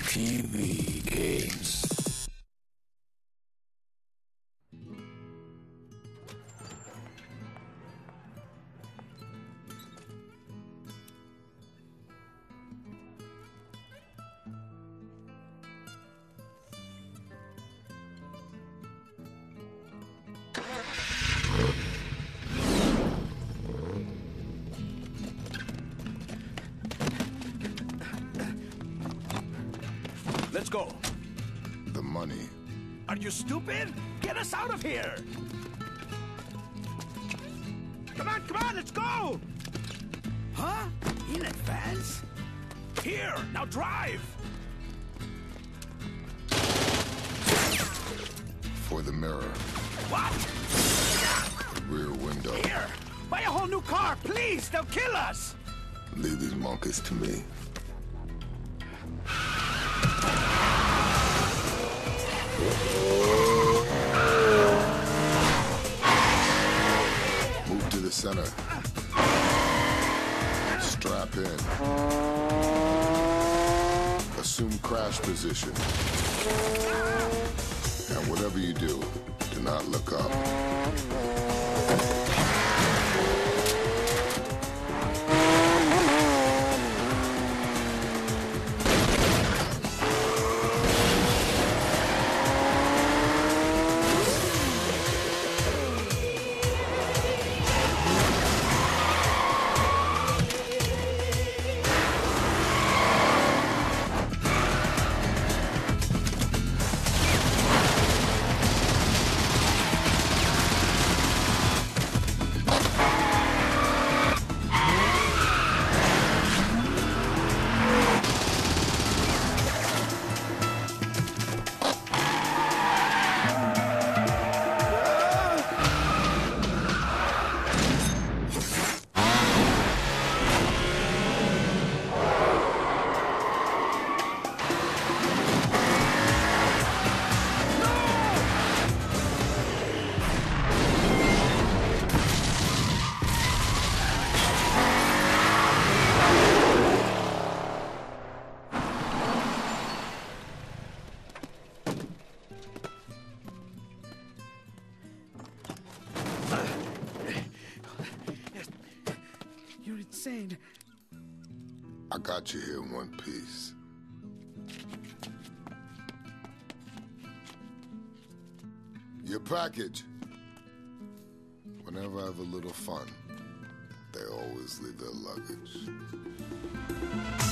Midway Games. Let's go. The money. Are you stupid? Get us out of here! Come on, let's go! Huh? In advance? Here, now drive! For the mirror. What? Rear window. Here! Buy a whole new car, please! They'll kill us! Leave these monkeys to me. Move to the center. Strap in. Assume crash position. And whatever you do not look up. You're insane. I got you here in one piece. Your package. Whenever I have a little fun, they always leave their luggage.